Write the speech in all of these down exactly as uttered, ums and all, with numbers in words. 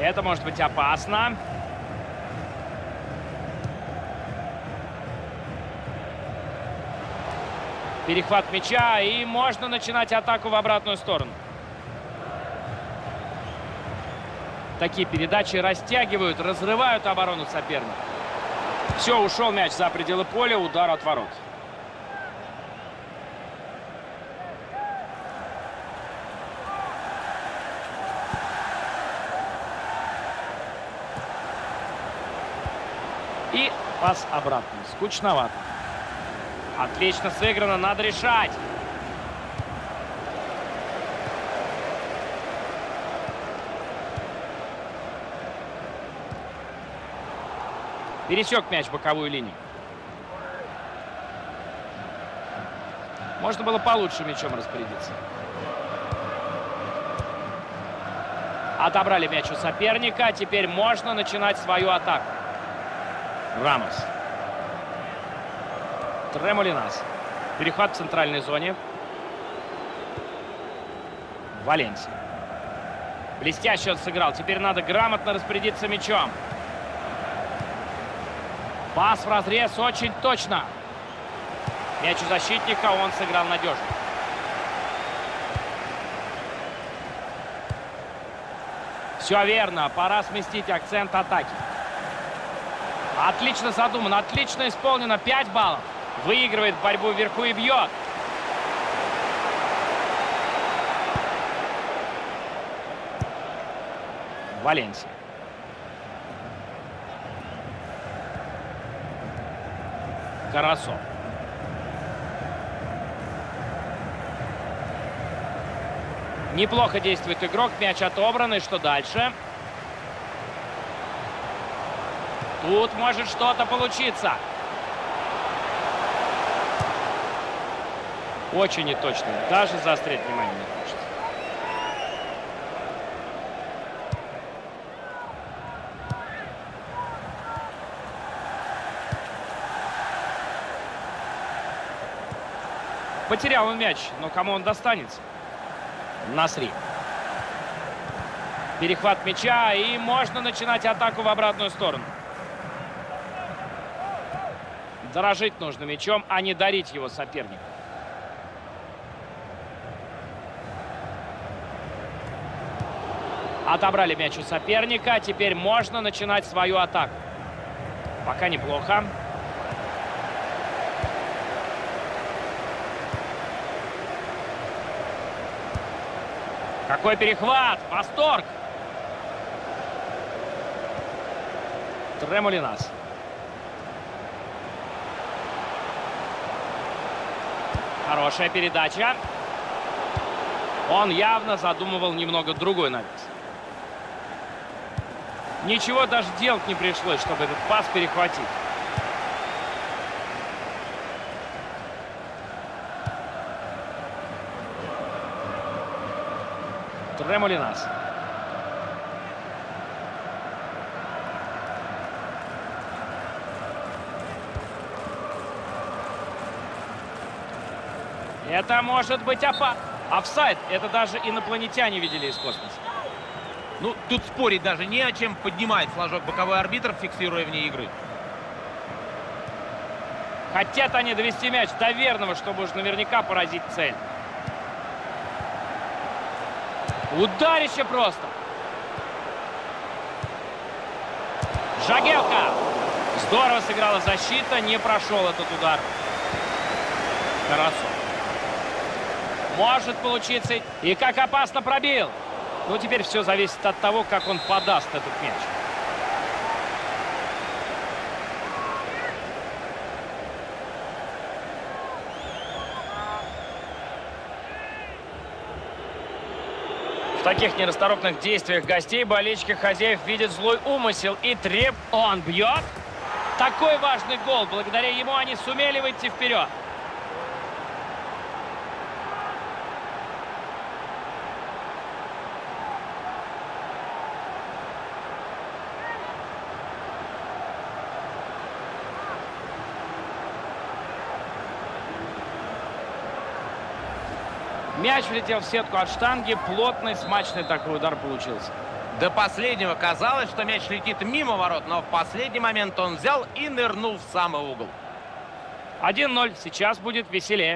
Это может быть опасно. Перехват мяча, и можно начинать атаку в обратную сторону. Такие передачи растягивают, разрывают оборону соперника. Все, ушел мяч за пределы поля, удар от ворот. И пас обратно. Скучновато. Отлично сыграно, надо решать. Пересек мяч боковую линию. Можно было получше мячом распорядиться. Отобрали мяч у соперника. Теперь можно начинать свою атаку. Рамос. Тремолинас. Перехват в центральной зоне. Валенсия. Блестяще он сыграл. Теперь надо грамотно распорядиться мячом. Пас в разрез очень точно. Мяч у защитника, он сыграл надежно. Все верно. Пора сместить акцент атаки. Отлично задумано, отлично исполнено. пять баллов. Выигрывает борьбу вверху и бьет. Валенсия. Карасо. Неплохо действует игрок. Мяч отобран. И что дальше? Тут может что-то получиться. Очень неточно. Даже заострять внимание не хочется. Потерял он мяч, но кому он достанется? Насри. Перехват мяча, и можно начинать атаку в обратную сторону. Дорожить нужно мячом, а не дарить его сопернику. Отобрали мяч у соперника. Теперь можно начинать свою атаку. Пока неплохо. Какой перехват! Восторг! Тремолинас. Хорошая передача. Он явно задумывал немного другой навес. Ничего даже делать не пришлось, чтобы этот пас перехватить. Тремолинас. Это может быть опасно. Офсайд. Это даже инопланетяне видели из космоса. Ну, тут спорить даже не о чем. Поднимает флажок боковой арбитр, фиксируя вне игры. Хотят они довести мяч до верного, чтобы уж наверняка поразить цель. Ударище просто. Жагелка. Здорово сыграла защита. Не прошел этот удар. Карасо. Может получиться. И как опасно пробил. Ну, теперь все зависит от того, как он подаст этот мяч. В таких нерасторопных действиях гостей болельщики хозяев видят злой умысел и треб... Он бьет. Такой важный гол. Благодаря ему они сумели выйти вперед. Мяч влетел в сетку от штанги. Плотный, смачный такой удар получился. До последнего казалось, что мяч летит мимо ворот, но в последний момент он взял и нырнул в самый угол. один ноль. Сейчас будет веселее.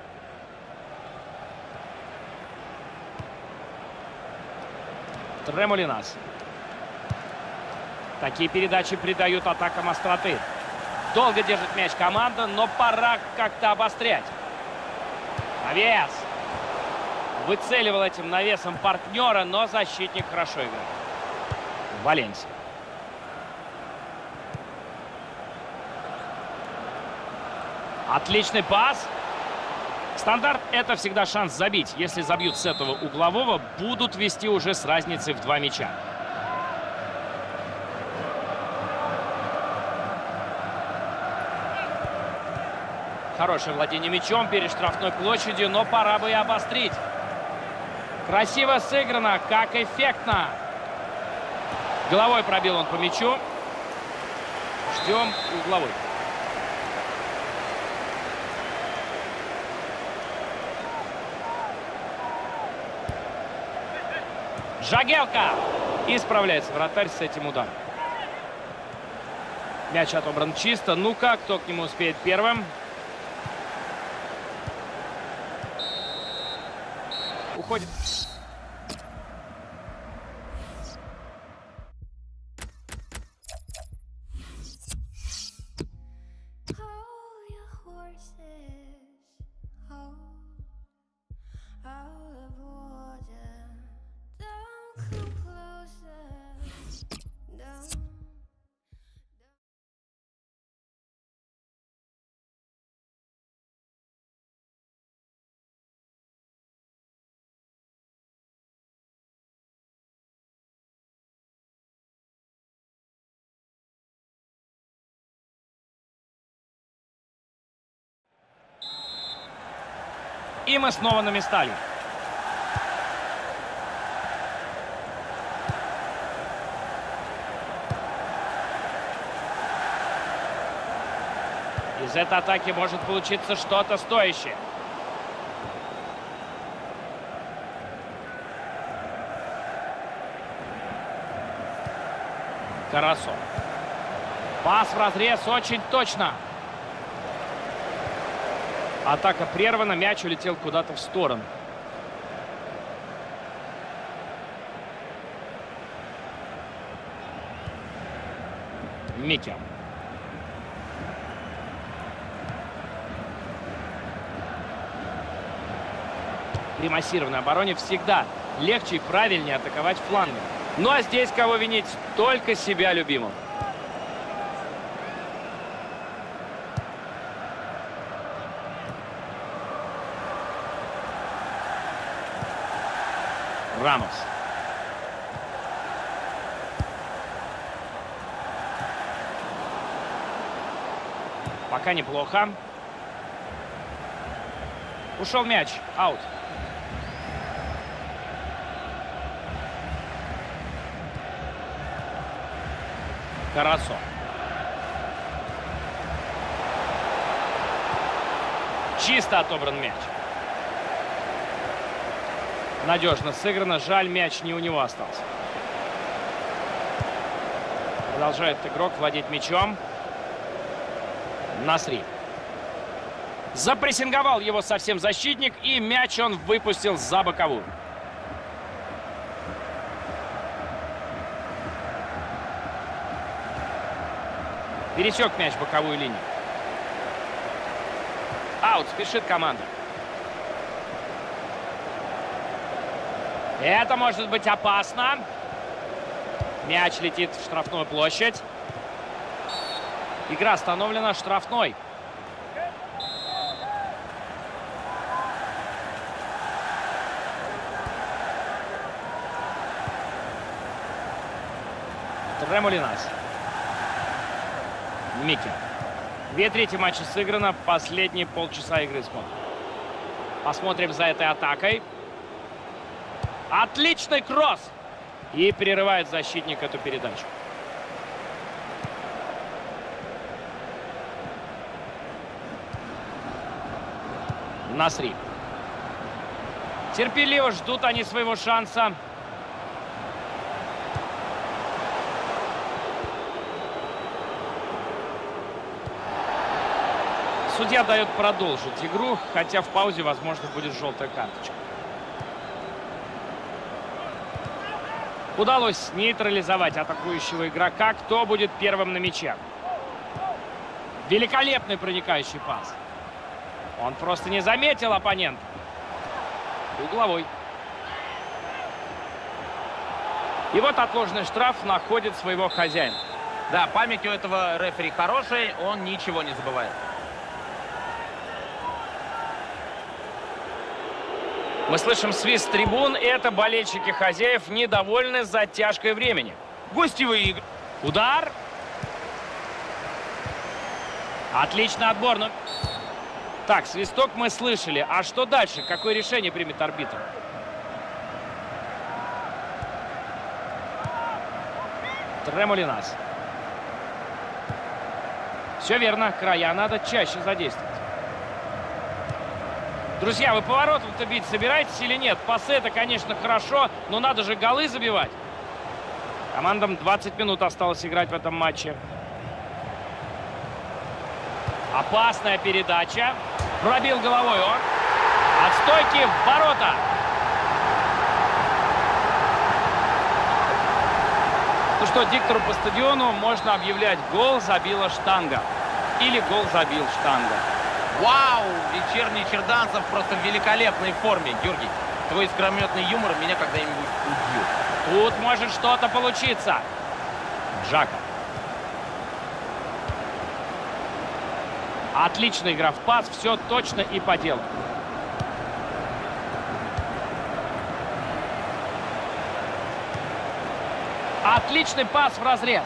Тремолинас. Такие передачи придают атакам остроты. Долго держит мяч команда, но пора как-то обострять. Навес. Выцеливал этим навесом партнера, но защитник хорошо играет. Валенсия. Отличный пас. Стандарт — это всегда шанс забить. Если забьют с этого углового, будут вести уже с разницей в два мяча. Хорошее владение мячом перед штрафной площадью, но пора бы и обострить. Красиво сыграно, как эффектно. Головой пробил он по мячу. Ждем угловой. Жагелка. И справляется вратарь с этим ударом. Мяч отобран чисто. Ну-ка, кто к нему успеет первым? Уходит. И мы снова на местах. Из этой атаки может получиться что-то стоящее. Карасо. Пас в разрез, очень точно. Атака прервана, мяч улетел куда-то в сторону. Микел. При массированной обороне всегда легче и правильнее атаковать флангом. Ну а здесь кого винить? Только себя любимого. Рамос. Пока неплохо. Ушел мяч. Аут. Карасо. Чисто отобран мяч. Надежно сыграно. Жаль, мяч не у него остался. Продолжает игрок владеть мячом. Насри. Запрессинговал его совсем защитник, и мяч он выпустил за боковую. Пересек мяч боковую линию. Аут, спешит команда. Это может быть опасно. Мяч летит в штрафную площадь. Игра остановлена, штрафной. Тремолинас. Микки. Две трети матча сыграно. Последние полчаса игры смотрим. Посмотрим за этой атакой. Отличный кросс! И прерывает защитник эту передачу. Насри. Терпеливо ждут они своего шанса. Судья дает продолжить игру, хотя в паузе, возможно, будет желтая карточка. Удалось нейтрализовать атакующего игрока. Кто будет первым на мяче? Великолепный проникающий пас. Он просто не заметил оппонента. Угловой. И вот отложенный штраф находит своего хозяина. Да, память у этого рефери хорошая, он ничего не забывает. Мы слышим свист трибун. Это болельщики хозяев недовольны затяжкой времени. Гостевые игры. Удар. Отличный отбор. Но... Так, свисток мы слышали. А что дальше? Какое решение примет арбитр? Тремолинас. Все верно. Края надо чаще задействовать. Друзья, вы поворотом-то бить собираетесь или нет? Пасы — это, конечно, хорошо, но надо же голы забивать. Командам двадцать минут осталось играть в этом матче. Опасная передача. Пробил головой он. От стойки в ворота. Ну что, диктору по стадиону можно объявлять: гол забила штанга. Или гол забил штанга. Вау! Вечерний Черданцев просто в великолепной форме. Георгий, твой искрометный юмор меня когда-нибудь убьет. Тут может что-то получиться. Джака. Отличная игра в пас. Все точно и по делу. Отличный пас в разрез.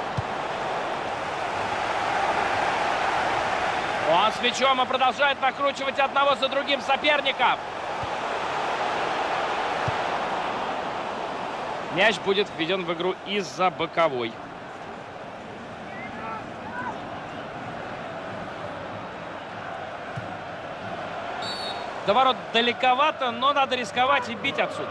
Он с мячом и продолжает накручивать одного за другим соперников. Мяч будет введен в игру из-за боковой. До ворот далековато, но надо рисковать и бить отсюда.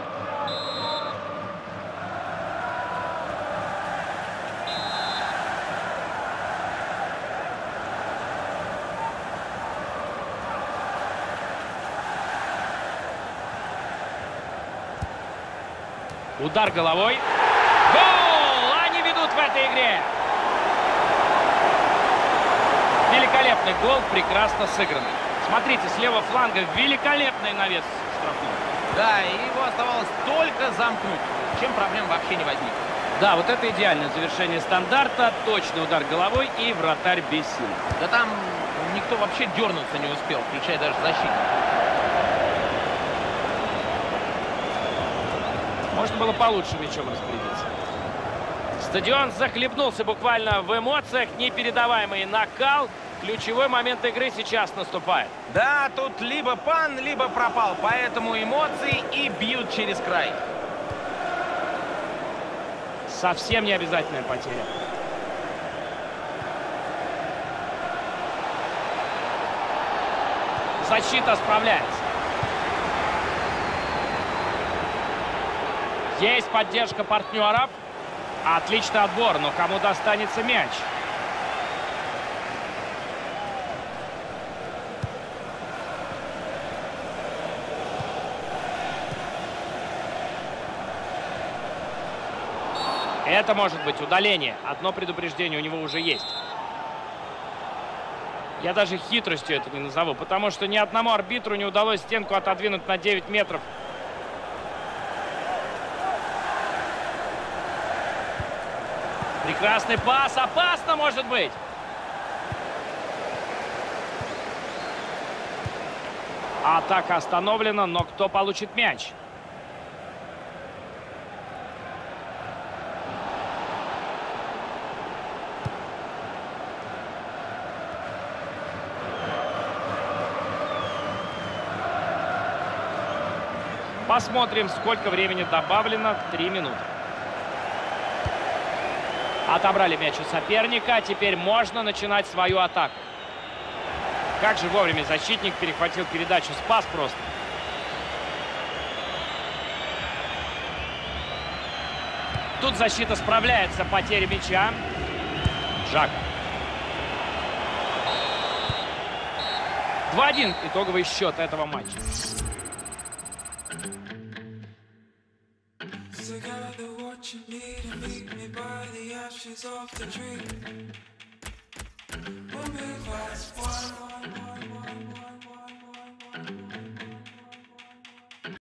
Удар головой. Гол! Они ведут в этой игре. Великолепный гол, прекрасно сыгранный. Смотрите, с левого фланга великолепный навес штрафной. Да, и его оставалось только замкнуть, чем проблем вообще не возник. Да, вот это идеальное завершение стандарта. Точный удар головой и вратарь без сил. Да там никто вообще дернуться не успел, включая даже защиту. Можно было получше мячом распорядиться. Стадион захлебнулся буквально в эмоциях. Непередаваемый накал. Ключевой момент игры сейчас наступает. Да, тут либо пан, либо пропал. Поэтому эмоции и бьют через край. Совсем не обязательная потеря. Защита справляется. Есть поддержка партнеров. Отличный отбор, но кому достанется мяч? Это может быть удаление. Одно предупреждение у него уже есть. Я даже хитростью это не назову, потому что ни одному арбитру не удалось стенку отодвинуть на девять метров. Прекрасный пас. Опасно может быть. Атака остановлена, но кто получит мяч? Посмотрим, сколько времени добавлено. Три минуты. Отобрали мяч у соперника. Теперь можно начинать свою атаку. Как же вовремя защитник перехватил передачу. Спас просто. Тут защита справляется. Потеря мяча. Жак. два один итоговый счет этого матча. Together what you need and meet me by the ashes of the tree.